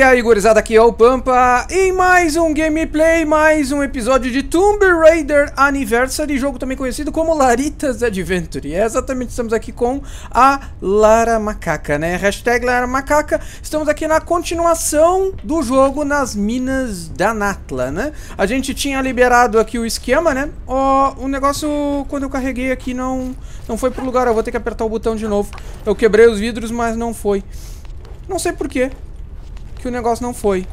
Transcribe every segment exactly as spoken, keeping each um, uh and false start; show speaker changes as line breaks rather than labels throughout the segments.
E aí, gurizada, aqui é o Pampa em mais um gameplay, mais um episódio de Tomb Raider Anniversary, jogo também conhecido como Larita's Adventure. E é exatamente, estamos aqui com a Lara Macaca, né? Hashtag Lara Macaca. Estamos aqui na continuação do jogo nas minas da Natla, né? A gente tinha liberado aqui o esquema, né? Ó, o negócio, quando eu carreguei aqui, não, não foi pro lugar. Eu vou ter que apertar o botão de novo. Eu quebrei os vidros, mas não foi. Não sei por quê que o negócio não foi.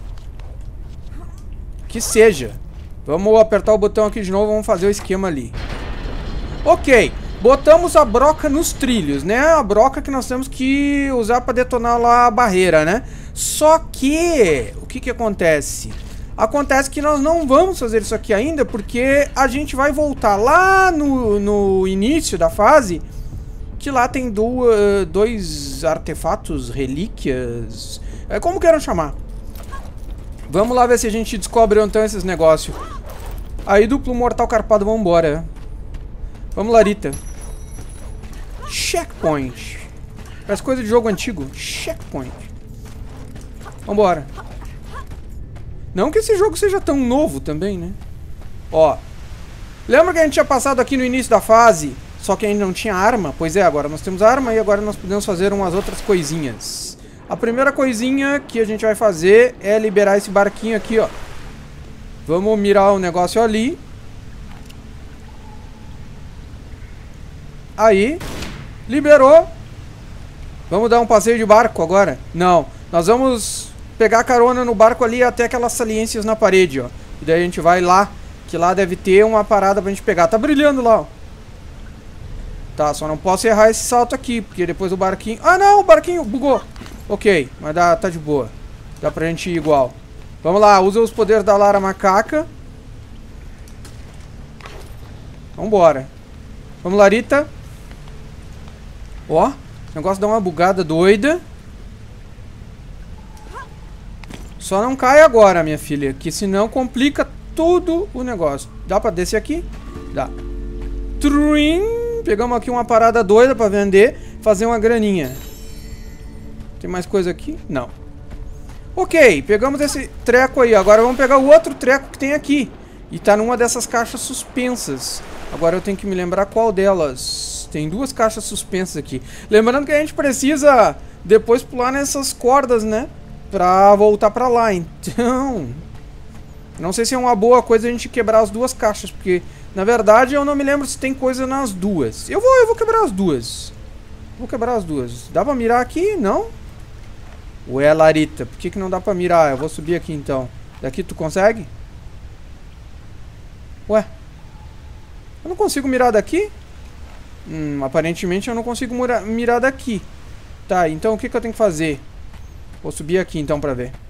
Que seja. Vamos apertar o botão aqui de novo. Vamos fazer o esquema ali. Ok. Botamos a broca nos trilhos, né? A broca que nós temos que usar para detonar lá a barreira, né? Só que... o que que acontece? Acontece que nós não vamos fazer isso aqui ainda, porque a gente vai voltar lá no, no início da fase, que lá tem duas, dois artefatos, relíquias... É como queiram chamar. Vamos lá ver se a gente descobre onde estão esses negócios. Aí, duplo mortal carpado, vamos embora. Vamos, Larita. Checkpoint. Parece coisa de jogo antigo. Checkpoint. Vambora. Não que esse jogo seja tão novo também, né? Ó. Lembra que a gente tinha passado aqui no início da fase, só que ainda não tinha arma? Pois é, agora nós temos arma e agora nós podemos fazer umas outras coisinhas. A primeira coisinha que a gente vai fazer é liberar esse barquinho aqui, ó. Vamos mirar o negócio ali. Aí. Liberou. Vamos dar um passeio de barco agora? Não. Nós vamos pegar carona no barco ali até aquelas saliências na parede, ó. E daí a gente vai lá, que lá deve ter uma parada pra gente pegar. Tá brilhando lá, ó. Tá, só não posso errar esse salto aqui, porque depois o barquinho... Ah, não, o barquinho bugou. Ok, mas dá, tá de boa. Dá pra gente ir igual. Vamos lá, usa os poderes da Lara Macaca. Vambora. Vamos, Larita. Ó, o negócio dá uma bugada doida. Só não cai agora, minha filha, que senão complica tudo o negócio. Dá pra descer aqui? Dá. Trim. Pegamos aqui uma parada doida pra vender, fazer uma graninha. Tem mais coisa aqui? Não. Ok, pegamos esse treco aí. Agora vamos pegar o outro treco que tem aqui. E tá numa dessas caixas suspensas. Agora eu tenho que me lembrar qual delas. Tem duas caixas suspensas aqui. Lembrando que a gente precisa depois pular nessas cordas, né? Pra voltar pra lá. Então... não sei se é uma boa coisa a gente quebrar as duas caixas. Porque, na verdade, eu não me lembro se tem coisa nas duas. Eu vou, eu vou quebrar as duas. Vou quebrar as duas. Dá pra mirar aqui? Não? Ué, Larita, por que que não dá pra mirar? Eu vou subir aqui então. Daqui tu consegue? Ué? Eu não consigo mirar daqui? Hum, aparentemente eu não consigo mirar daqui. Tá, então o que que eu tenho que fazer? Vou subir aqui então pra ver.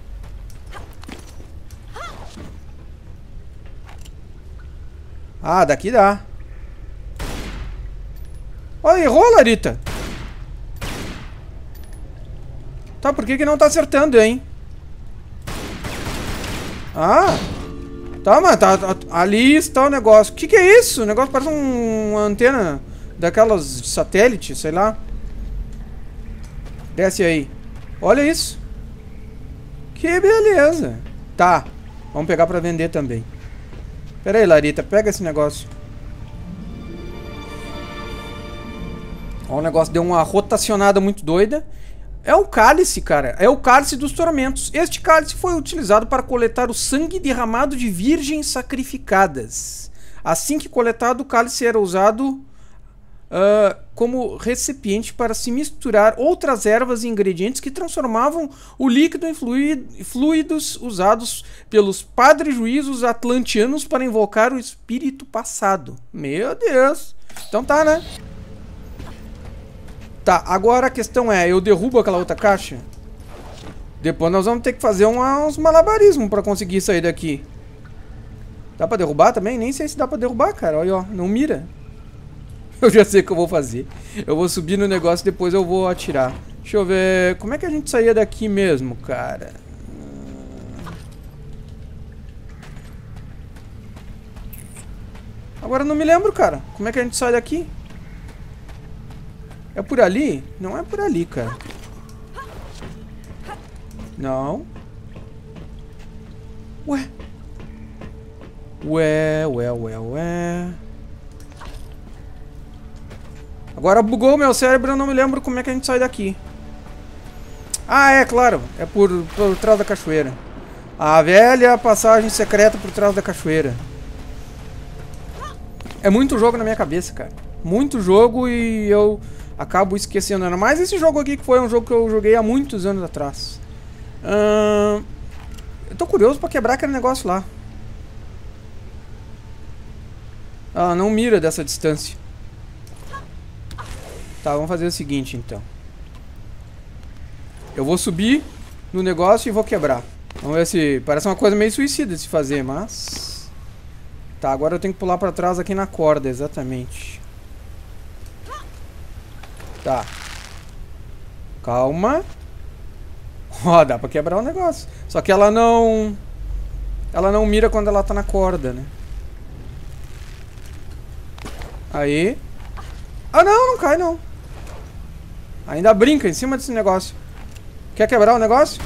Ah, daqui dá. Olha, errou, Larita. Tá, por que que não tá acertando, hein? Ah! Tá, mas tá, tá, ali está o negócio. O que que é isso? O negócio parece um, uma antena daquelas satélite, sei lá. Desce aí. Olha isso. Que beleza. Tá, vamos pegar pra vender também. Pera aí, Larita, pega esse negócio. Ó, o negócio deu uma rotacionada muito doida. É o cálice, cara. É o cálice dos tormentos. Este cálice foi utilizado para coletar o sangue derramado de virgens sacrificadas. Assim que coletado, o cálice era usado uh, como recipiente para se misturar outras ervas e ingredientes que transformavam o líquido em fluidos usados pelos padres juízos atlantianos para invocar o espírito passado. Meu Deus. Então tá, né? Tá, agora a questão é, eu derrubo aquela outra caixa? Depois nós vamos ter que fazer uma, uns malabarismos pra conseguir sair daqui. Dá pra derrubar também? Nem sei se dá pra derrubar, cara. Olha, ó, não mira. Eu já sei o que eu vou fazer. Eu vou subir no negócio e depois eu vou atirar. Deixa eu ver... como é que a gente saía daqui mesmo, cara? Agora eu não me lembro, cara. Como é que a gente sai daqui? É por ali? Não é por ali, cara. Não. Ué. Ué, ué, ué, ué. Agora bugou o meu cérebro, eu não me lembro como é que a gente sai daqui. Ah, é, claro. É por, por trás da cachoeira. A velha passagem secreta por trás da cachoeira. É muito jogo na minha cabeça, cara. Muito jogo e eu acabo esquecendo. Ainda mais esse jogo aqui, que foi um jogo que eu joguei há muitos anos atrás. Hum, eu tô curioso pra quebrar aquele negócio lá. Ah, não mira dessa distância. Tá, vamos fazer o seguinte, então. Eu vou subir no negócio e vou quebrar. Vamos ver se... Parece uma coisa meio suicida de se fazer, mas... Tá, agora eu tenho que pular pra trás aqui na corda, exatamente. Tá. Calma. Ó, dá pra quebrar o negócio. Só que ela não... Ela não mira quando ela tá na corda, né? Aí. Ah, não, não cai, não. Ainda brinca em cima desse negócio. Quer quebrar o negócio?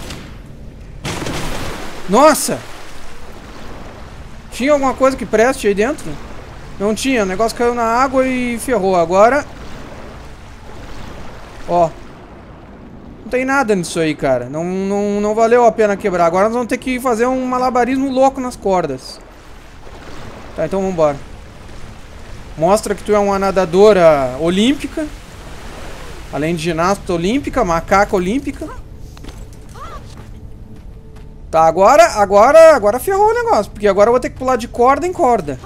Nossa! Tinha alguma coisa que preste aí dentro? Não tinha, o negócio caiu na água e ferrou. Agora... Ó. Não tem nada nisso aí, cara. Não, não, não valeu a pena quebrar. Agora nós vamos ter que fazer um malabarismo louco nas cordas. Tá, então vambora. Mostra que tu é uma nadadora olímpica. Além de ginasta olímpica, macaca olímpica. Tá, agora, agora, agora ferrou o negócio. Porque agora eu vou ter que pular de corda em corda.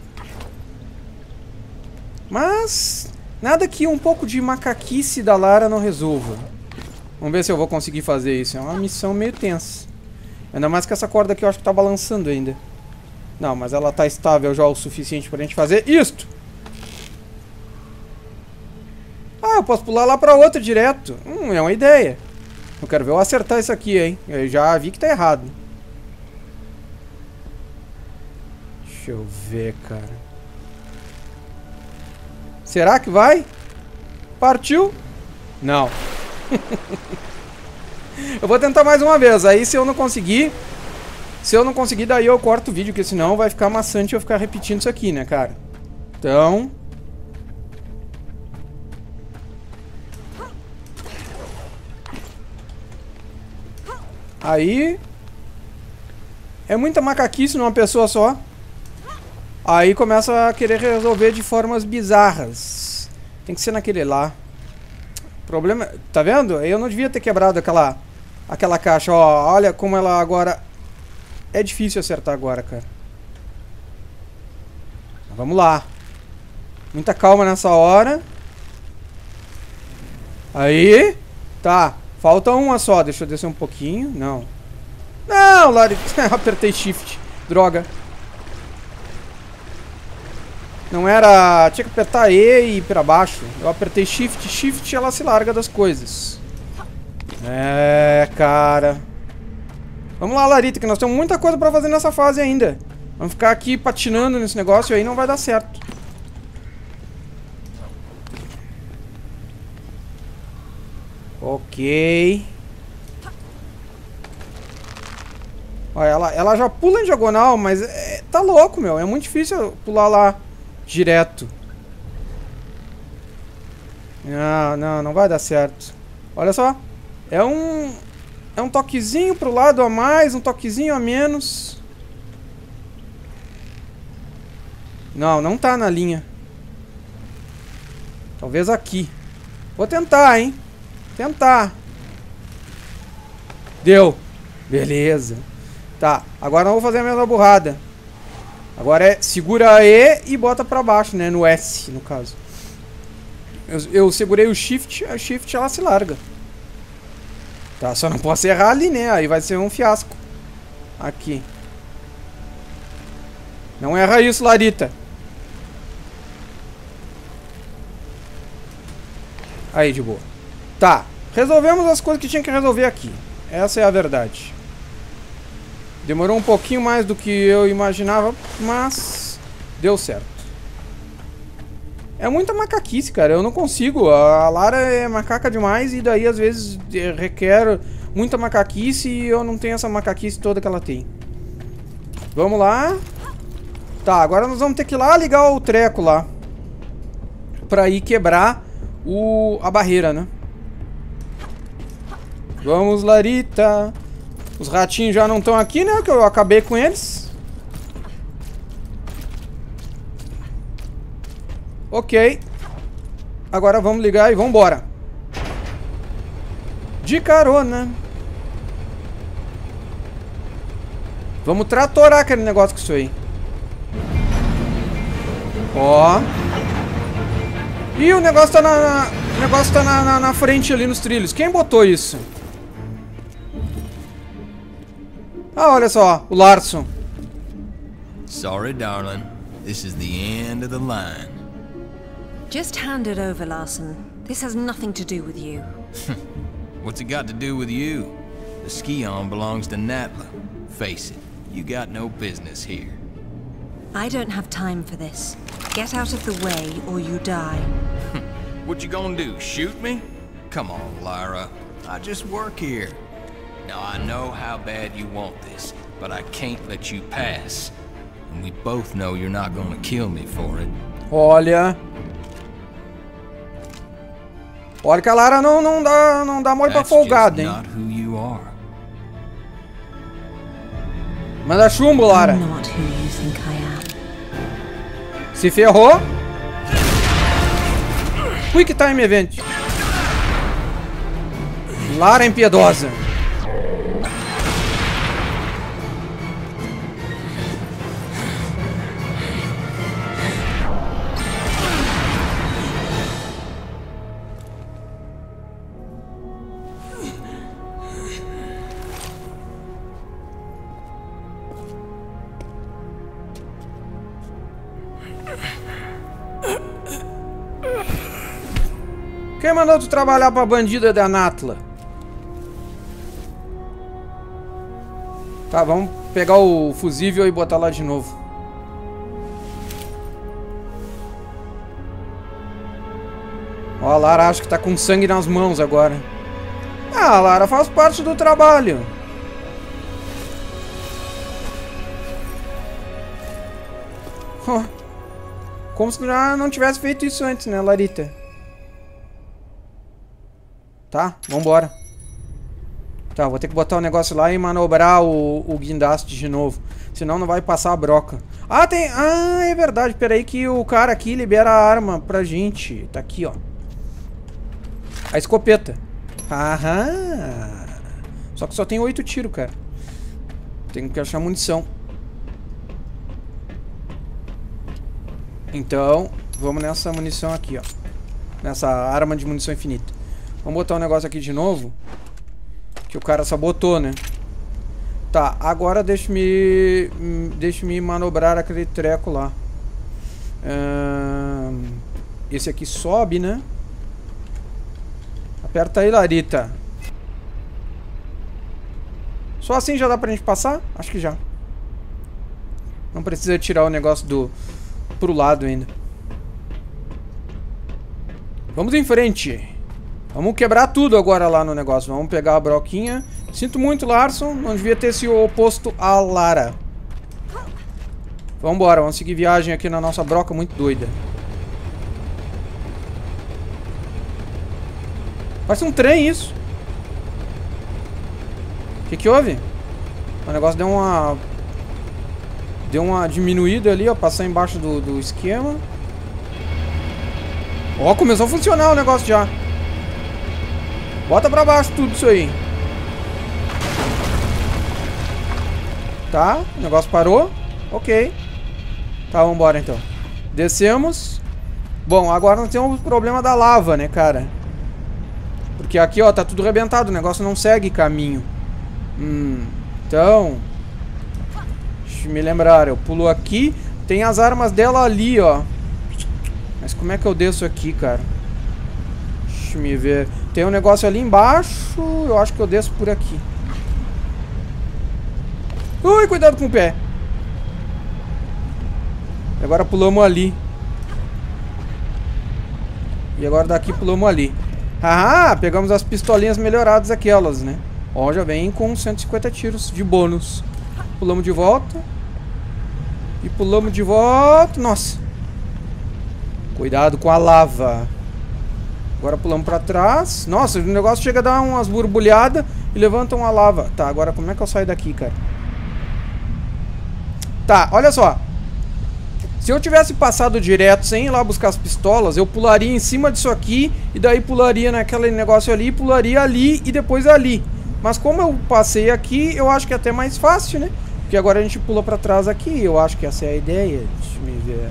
Mas... Nada que um pouco de macaquice da Lara não resolva. Vamos ver se eu vou conseguir fazer isso. É uma missão meio tensa. Ainda mais que essa corda aqui eu acho que tá balançando ainda. Não, mas ela tá estável já o suficiente pra gente fazer isto. Ah, eu posso pular lá pra outra direto. Hum, é uma ideia. Eu quero ver eu acertar isso aqui, hein. Eu já vi que tá errado. Deixa eu ver, cara. Será que vai? Partiu? Não. Eu vou tentar mais uma vez. Aí se eu não conseguir... Se eu não conseguir, daí eu corto o vídeo. Porque senão vai ficar maçante eu ficar repetindo isso aqui, né, cara? Então... Aí... É muita macaquice numa pessoa só. Aí começa a querer resolver de formas bizarras. Tem que ser naquele lá. Problema... Tá vendo? Eu não devia ter quebrado aquela... Aquela caixa, ó. Olha como ela agora... É difícil acertar agora, cara. Vamos lá. Muita calma nessa hora. Aí. Tá. Falta uma só. Deixa eu descer um pouquinho. Não. Não, Lari. Apertei shift. Droga. Não era... Tinha que apertar E e ir pra baixo. Eu apertei shift. Shift ela se larga das coisas. É, cara. Vamos lá, Larita, que nós temos muita coisa pra fazer nessa fase ainda. Vamos ficar aqui patinando nesse negócio aí, não vai dar certo. Ok. Olha, ela, ela já pula em diagonal, mas é, tá louco, meu. É muito difícil pular lá direto. Não, não, não vai dar certo. Olha só. É um... É um toquezinho pro lado a mais, um toquezinho a menos. Não, não tá na linha. Talvez aqui. Vou tentar, hein. Tentar. Deu. Beleza. Tá, agora eu vou fazer a mesma burrada. Agora é segura E e bota pra baixo, né? No S, no caso. Eu, eu segurei o Shift, a Shift ela se larga. Tá, só não posso errar ali, né? Aí vai ser um fiasco. Aqui. Não erra isso, Larita. Aí, de boa. Tá, resolvemos as coisas que tinha que resolver aqui. Essa é a verdade. Demorou um pouquinho mais do que eu imaginava, mas deu certo. É muita macaquice, cara. Eu não consigo. A Lara é macaca demais e daí às vezes requer muita macaquice e eu não tenho essa macaquice toda que ela tem. Vamos lá. Tá, agora nós vamos ter que ir lá ligar o treco lá. Pra ir quebrar o, a barreira, né? Vamos, Larita. Os ratinhos já não estão aqui, né? Que eu acabei com eles. Ok. Agora vamos ligar e vamos embora. De carona. Vamos tratorar aquele negócio com isso aí. Ó. Ih, o negócio tá na, na, o negócio tá na, na, na frente ali nos trilhos. Quem botou isso? Ah, olha só, o Larson.
Sorry, darling. This is the end of the line.
Just hand it over, Larson. This has nothing to do with you.
What's it got to do with you? The Scion belongs to Natla. Face it, you got no business here.
I don't have time for this. Get out of the way or you die.
What you gonna do, shoot me? Come on, Lyra. I just work here. Now I know how bad you want this, but I can't let you pass. And we both know you're not gonna kill me for it.
Olha. Olha que a Lara não, não dá, não dá mole pra folgado, hein? Manda chumbo, Lara. Se ferrou. Quick Time Event. Lara impiedosa. Quem mandou tu trabalhar pra bandida da Natla? Tá, vamos pegar o fusível e botar lá de novo. Ó, a Lara acho que tá com sangue nas mãos agora. Ah, a Lara faz parte do trabalho. Oh, como se já não tivesse feito isso antes, né, Larita? Tá, vambora. Tá, vou ter que botar o negócio lá e manobrar o, o guindaste de novo. Senão não vai passar a broca. Ah, tem... Ah, é verdade. Pera aí que o cara aqui libera a arma pra gente. Tá aqui, ó. A escopeta. Aham. Só que só tem oito tiros, cara. Tenho que achar munição. Então, vamos nessa munição aqui, ó. Nessa arma de munição infinita. Vamos botar um negócio aqui de novo. Que o cara sabotou, né? Tá, agora deixa-me... Deixa-me manobrar aquele treco lá. Hum, esse aqui sobe, né? Aperta aí, Larita. Só assim já dá pra gente passar? Acho que já. Não precisa tirar o negócio do... pro lado ainda. Vamos em frente. Vamos quebrar tudo agora lá no negócio. Vamos pegar a broquinha. Sinto muito, Larson. Não devia ter se oposto a Lara. Vambora, vamos seguir viagem aqui na nossa broca muito doida. Parece um trem isso. O que que houve? O negócio deu uma... Deu uma diminuída ali, ó. Passar embaixo do, do esquema. Ó, começou a funcionar o negócio já. Bota pra baixo tudo isso aí. Tá, o negócio parou. Ok. Tá, vambora então. Descemos. Bom, agora nós temos o problema da lava, né, cara? Porque aqui, ó, tá tudo arrebentado. O negócio não segue caminho. Hum, então... Deixa eu me lembrar. Eu pulo aqui. Tem as armas dela ali, ó. Mas como é que eu desço aqui, cara? Deixa eu me ver. Tem um negócio ali embaixo. Eu acho que eu desço por aqui. Ui, cuidado com o pé. E agora pulamos ali. E agora daqui pulamos ali. Ah, pegamos as pistolinhas melhoradas aquelas, né? Ó, já vem com cento e cinquenta tiros de bônus. Pulamos de volta. E pulamos de volta. Nossa. Cuidado com a lava. Agora pulamos pra trás. Nossa, o negócio chega a dar umas borbulhadas e levanta uma lava. Tá, agora como é que eu saio daqui, cara? Tá, olha só. Se eu tivesse passado direto sem ir lá buscar as pistolas, eu pularia em cima disso aqui e daí pularia naquele negócio ali, pularia ali e depois ali. Mas como eu passei aqui, eu acho que é até mais fácil, né? Porque agora a gente pula pra trás aqui. Eu acho que essa é a ideia. Deixa eu ver.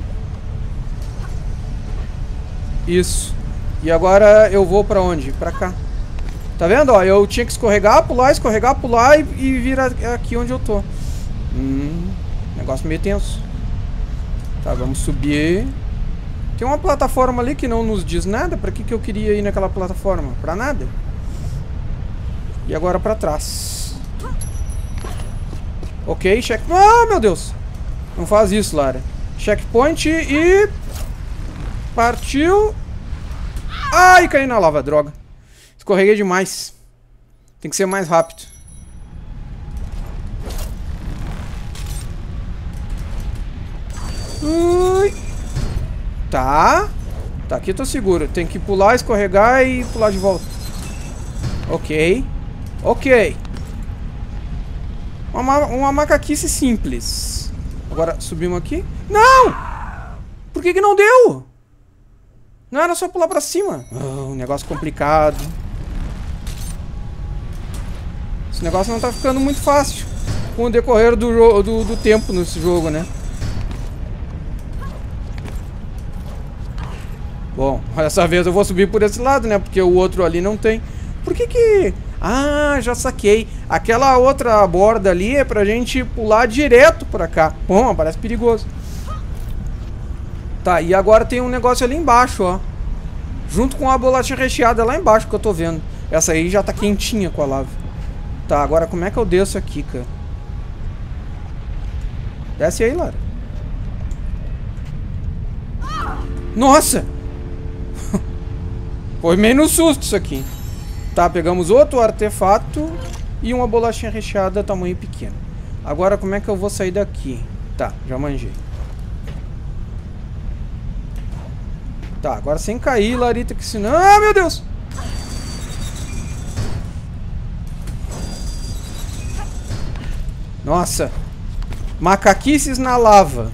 Isso. E agora eu vou pra onde? Pra cá. Tá vendo? Ó, eu tinha que escorregar, pular, escorregar, pular e, e vir aqui onde eu tô. Hum, negócio meio tenso. Tá, vamos subir. Tem uma plataforma ali que não nos diz nada. Pra que que eu queria ir naquela plataforma? Pra nada. E agora pra trás. Ok, check... Ah, meu Deus! Não faz isso, Lara. Checkpoint e... Partiu. Ai, caí na lava, droga. Escorreguei demais. Tem que ser mais rápido. Ui. Tá. Tá, aqui eu tô seguro. Tem que pular, escorregar e pular de volta. Ok. Ok. Uma, uma macaquice simples. Agora subimos aqui. Não! Por que que não deu? Não era só pular pra cima. Oh, um negócio complicado. Esse negócio não tá ficando muito fácil com o decorrer do, do, do tempo nesse jogo, né? Bom, dessa vez eu vou subir por esse lado, né? Porque o outro ali não tem. Por que que... Ah, já saquei. Aquela outra borda ali é pra gente pular direto pra cá. Bom, parece perigoso. Tá, e agora tem um negócio ali embaixo, ó. Junto com a bolacha recheada lá embaixo que eu tô vendo. Essa aí já tá quentinha com a lava. Tá, agora como é que eu desço aqui, cara? Desce aí, Lara. Nossa! Foi meio no susto isso aqui. Tá, pegamos outro artefato e uma bolachinha recheada tamanho pequeno. Agora como é que eu vou sair daqui? Tá, já manjei. Tá, agora sem cair, Larita, que senão... Ah, meu Deus! Nossa! Macaquices na lava.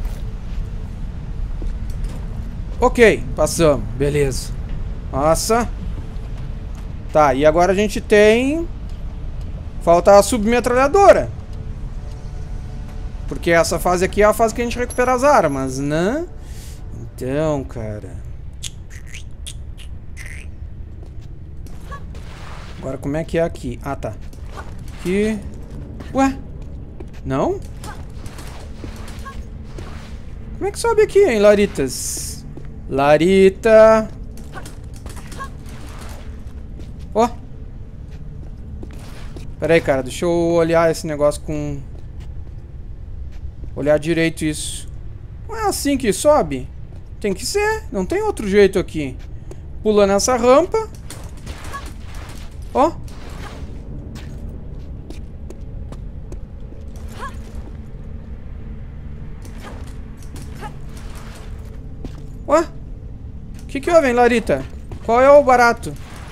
Ok, passamos. Beleza. Nossa. Tá, e agora a gente tem... Falta a submetralhadora. Porque essa fase aqui é a fase que a gente recupera as armas, né? Então, cara... Agora como é que é aqui? Ah, tá. Aqui... Ué? Não? Como é que sobe aqui, hein, Laritas? Larita... Ó! Oh. Pera aí, cara. Deixa eu olhar esse negócio com... Olhar direito isso. Não é assim que sobe? Tem que ser. Não tem outro jeito aqui. Pula nessa rampa. Ó. Ué? O que que houve, hein, Larita? Qual é o barato?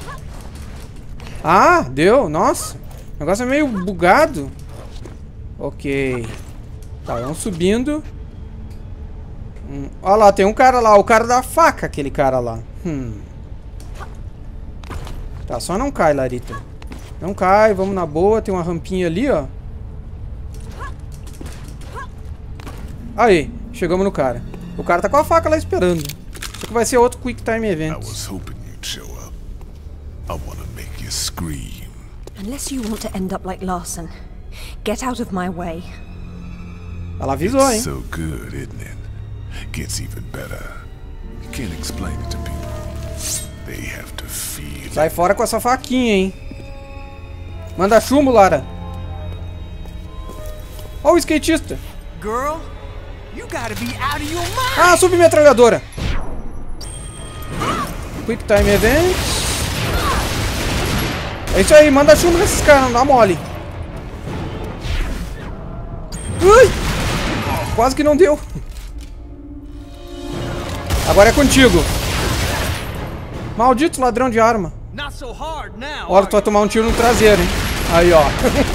Ah, deu. Nossa. O negócio é meio bugado. Ok. Tá, vamos subindo. Hum, olha lá, tem um cara lá. O cara da faca, aquele cara lá. Hum. Tá, só não cai, Larita. Não cai, vamos na boa. Tem uma rampinha ali, ó. Aí, chegamos no cara. O cara tá com a faca lá esperando. Isso que vai ser outro Quick Time Event.
Unless you want to end up like Larson, get out of my way.
Ela avisou, hein?
So good, isn't it? Gets even better. You can't explain it to people. They have to feel.
Sai fora com essa faquinha, hein? Manda chumbo, Lara. Ó o skatista.
Girl, you gotta be out of your mind.
Ah, submetralhadora. Quick Time Event. É isso aí, manda chumbo nesses caras, não dá mole. Ui! Quase que não deu. Agora é contigo. Maldito ladrão de arma. Olha, tu vai tomar um tiro no traseiro, hein? Aí, ó.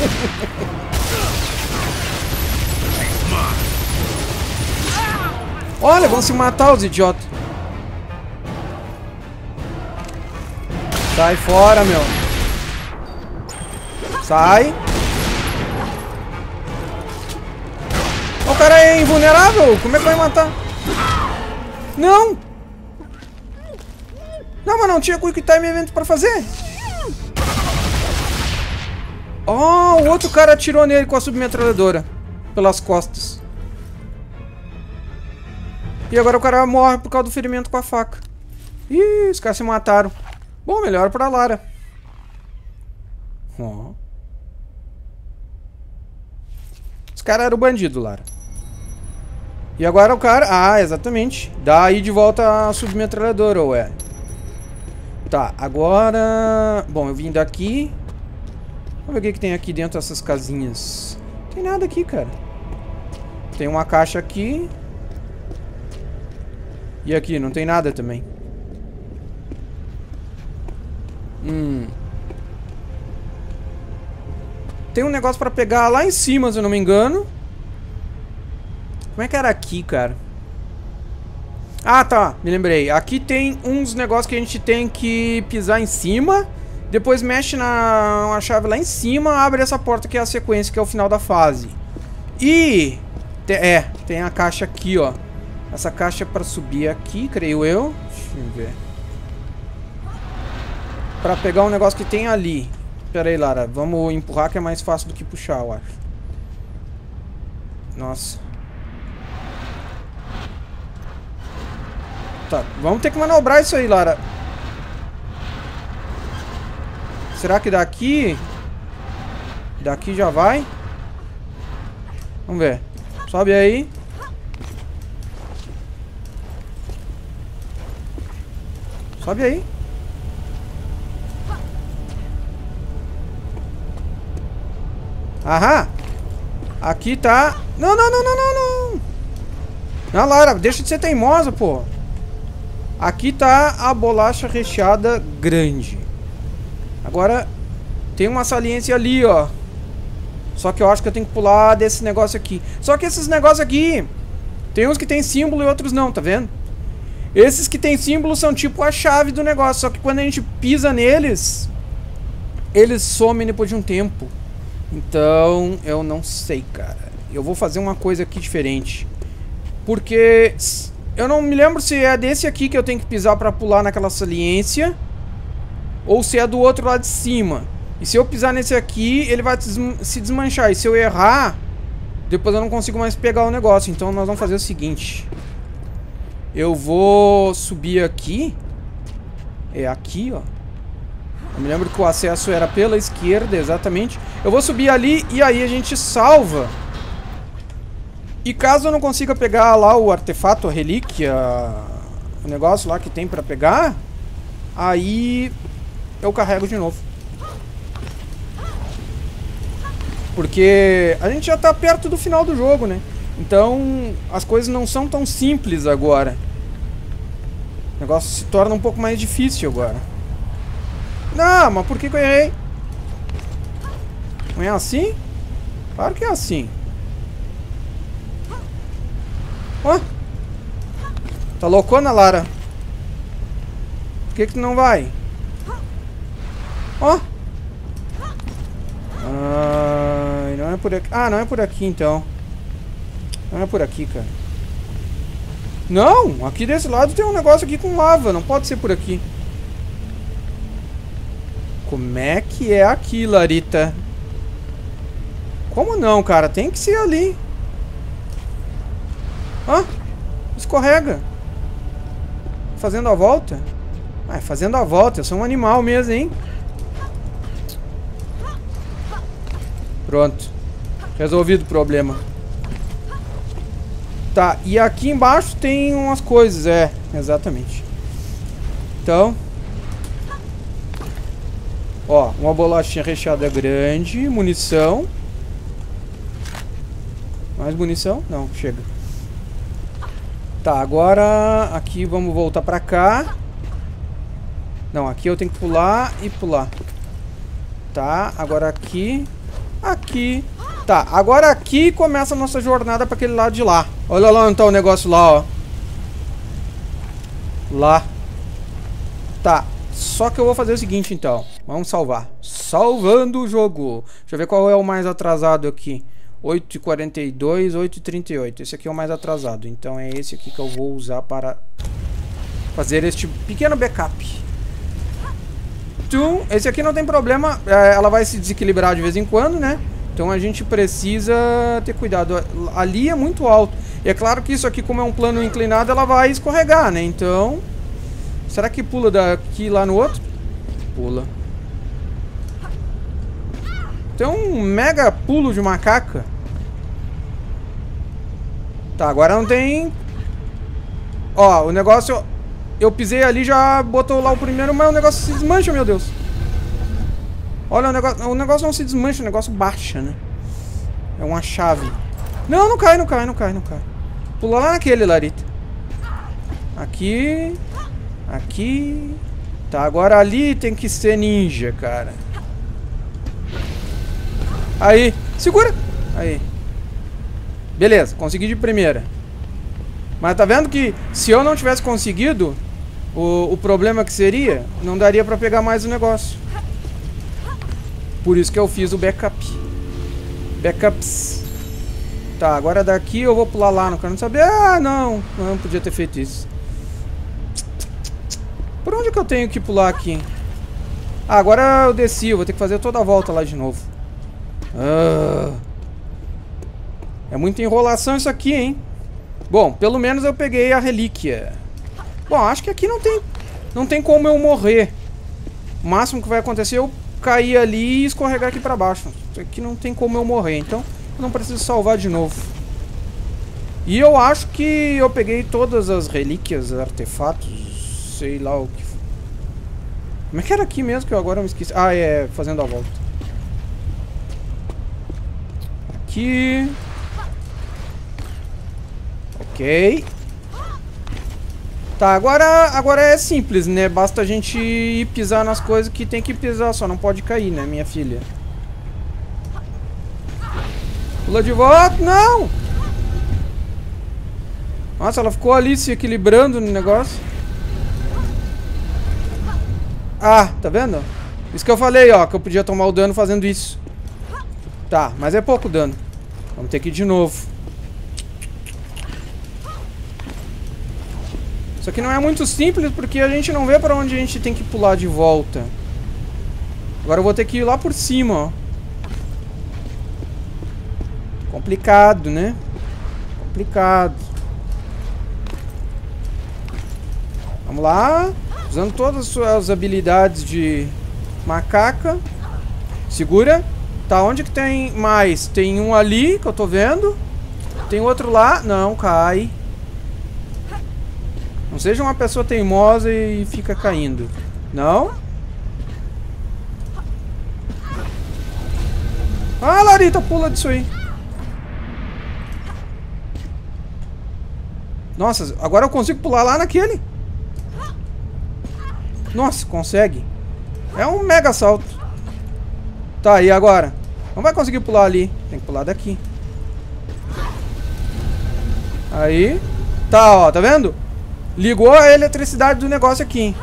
Olha, vão se matar os idiotas. Sai fora, meu. Sai. O cara é invulnerável. Como é que vai matar? Não. Não, mas não tinha Quick Time Event pra fazer. Oh, o outro cara atirou nele com a submetralhadora pelas costas. E agora o cara morre por causa do ferimento com a faca. Ih, os caras se mataram. Bom, melhor pra Lara. Oh. Os caras eram o bandido, Lara. E agora o cara... Ah, exatamente. Dá aí de volta a submetralhadora, ué. Tá, agora... Bom, eu vim daqui. Vamos ver o que, que tem aqui dentro dessas casinhas. Não tem nada aqui, cara. Tem uma caixa aqui. E aqui, não tem nada também. Hum. Tem um negócio pra pegar lá em cima, se eu não me engano. Como é que era aqui, cara? Ah, tá. Me lembrei. Aqui tem uns negócios que a gente tem que pisar em cima. Depois mexe na uma chave lá em cima. Abre essa porta que é a sequência, que é o final da fase. E... Te, é, tem a caixa aqui, ó. Essa caixa é pra subir aqui, creio eu. Deixa eu ver. Pra pegar um negócio que tem ali. Pera aí, Lara. Vamos empurrar que é mais fácil do que puxar, eu acho. Nossa. Tá, vamos ter que manobrar isso aí, Lara. Será que daqui... Daqui já vai? Vamos ver. Sobe aí. Sobe aí. Aham. Aqui tá... Não, não, não, não, não, não. Não, Lara, deixa de ser teimosa, pô. Aqui tá a bolacha recheada grande. Agora tem uma saliência ali, ó. Só que eu acho que eu tenho que pular desse negócio aqui. Só que esses negócios aqui, tem uns que tem símbolo e outros não, tá vendo? Esses que tem símbolo são tipo a chave do negócio. Só que quando a gente pisa neles, eles somem depois de um tempo. Então, eu não sei, cara. Eu vou fazer uma coisa aqui diferente. Porque eu não me lembro se é desse aqui que eu tenho que pisar pra pular naquela saliência, ou se é do outro lado de cima. E se eu pisar nesse aqui, ele vai se desmanchar. E se eu errar, depois eu não consigo mais pegar o negócio. Então nós vamos fazer o seguinte. Eu vou subir aqui. É aqui, ó. Eu me lembro que o acesso era pela esquerda, exatamente. Eu vou subir ali e aí a gente salva. E caso eu não consiga pegar lá o artefato, a relíquia, o negócio lá que tem pra pegar, aí eu carrego de novo. Porque a gente já tá perto do final do jogo, né? Então as coisas não são tão simples agora. O negócio se torna um pouco mais difícil agora. Não, mas por que que eu errei? Não é assim? Claro que é assim. Ó. Tá loucona, Lara? Por que que tu não vai? Ó. Ah, não é por aqui. Ah, não é por aqui então. Não é por aqui, cara. Não, aqui desse lado tem um negócio aqui com lava. Não pode ser por aqui. Como é que é aqui, Larita? Como não, cara? Tem que ser ali. Ah, escorrega. Fazendo a volta? Ah, fazendo a volta. Eu sou um animal mesmo, hein? Pronto. Resolvido o problema. Tá, e aqui embaixo tem umas coisas. É, exatamente. Então... Ó, uma bolachinha recheada grande. Munição. Mais munição? Não, chega. Tá, agora aqui vamos voltar pra cá. Não, aqui eu tenho que pular e pular. Tá, agora aqui. Aqui. Tá, agora aqui começa a nossa jornada pra aquele lado de lá. Olha lá onde tá o negócio lá, ó. Lá. Tá, só que eu vou fazer o seguinte então. Vamos salvar. Salvando o jogo. Deixa eu ver qual é o mais atrasado aqui. oito e quarenta e dois, oito e trinta e oito. Esse aqui é o mais atrasado. Então é esse aqui que eu vou usar para fazer este pequeno backup. Então, esse aqui não tem problema. Ela vai se desequilibrar de vez em quando, né? Então a gente precisa ter cuidado. Ali é muito alto. E é claro que isso aqui, como é um plano inclinado, ela vai escorregar, né? Então... será que pula daqui lá no outro? Pula. Tem um mega pulo de macaca. Tá, agora não tem... Ó, o negócio... Eu pisei ali, já botou lá o primeiro, mas o negócio se desmancha, meu Deus. Olha, o negócio, o negócio não se desmancha, o negócio baixa, né? É uma chave. Não, não cai, não cai, não cai, não cai. Pula lá naquele, Larita. Aqui... Aqui... Tá, agora ali tem que ser ninja, cara. Aí, segura. Aí. Beleza, consegui de primeira. Mas tá vendo que se eu não tivesse conseguido, o, o problema que seria, não daria pra pegar mais o negócio. Por isso que eu fiz o backup. Backups. Tá, agora daqui eu vou pular lá, não quero saber. Ah, não, não podia ter feito isso. Por onde que eu tenho que pular aqui? Ah, agora eu desci, eu vou ter que fazer toda a volta lá de novo. Ah, é muita enrolação isso aqui, hein? Bom, pelo menos eu peguei a relíquia. Bom, acho que aqui não tem, não tem como eu morrer. O máximo que vai acontecer é eu cair ali e escorregar aqui pra baixo. Aqui não tem como eu morrer, então eu não preciso salvar de novo. E eu acho que eu peguei todas as relíquias, artefatos, sei lá o que. Como é que era aqui mesmo que eu agora me esqueci? Ah, é, fazendo a volta. Aqui. Ok. Tá, agora, agora é simples, né? Basta a gente ir pisar nas coisas que tem que pisar, só não pode cair, né, minha filha? Pula de volta, não! Nossa, ela ficou ali se equilibrando no negócio. Ah, tá vendo? Isso que eu falei, ó, que eu podia tomar o dano fazendo isso. Tá, mas é pouco dano. Vamos ter que ir de novo. Isso aqui não é muito simples porque a gente não vê pra onde a gente tem que pular de volta. Agora eu vou ter que ir lá por cima, ó. Complicado, né? Complicado. Vamos lá. Usando todas as suas habilidades de macaca. Segura. Tá, onde que tem mais? Tem um ali que eu tô vendo. Tem outro lá. Não, cai. Não seja uma pessoa teimosa e fica caindo. Não? Ah, Larita, pula disso aí. Nossa, agora eu consigo pular lá naquele. Nossa, consegue. É um mega salto. Tá, e agora? Não vai conseguir pular ali. Tem que pular daqui. Aí. Tá, ó, tá vendo? Ligou a eletricidade do negócio aqui.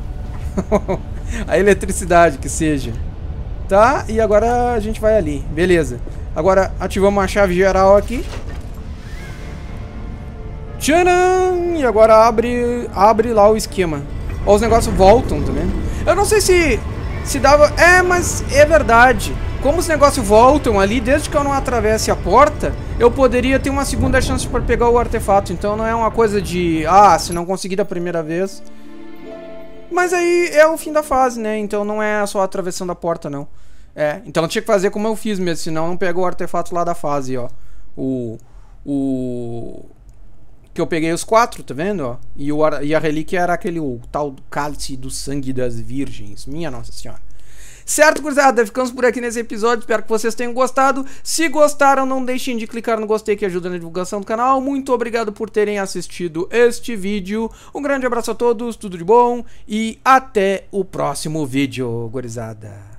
A eletricidade que seja. Tá, e agora a gente vai ali. Beleza. Agora ativamos a chave geral aqui. Tcharam! E agora abre, abre lá o esquema. Ó, os negócios voltam, tá vendo? Eu não sei se, se dava... É, mas é verdade. Como os negócios voltam ali, desde que eu não atravesse a porta, eu poderia ter uma segunda chance para pegar o artefato. Então não é uma coisa de... Ah, se não conseguir da primeira vez... Mas aí é o fim da fase, né? Então não é só a atravessando a porta, não. É, então eu tinha que fazer como eu fiz mesmo, senão não pego o artefato lá da fase, ó. O... O... Que eu peguei os quatro, tá vendo? Ó? E, o, e a relíquia era aquele o tal do cálice do sangue das virgens. Minha Nossa Senhora. Certo, gurizada? Ficamos por aqui nesse episódio. Espero que vocês tenham gostado. Se gostaram, não deixem de clicar no gostei, que ajuda na divulgação do canal. Muito obrigado por terem assistido este vídeo. Um grande abraço a todos, tudo de bom e até o próximo vídeo, gurizada.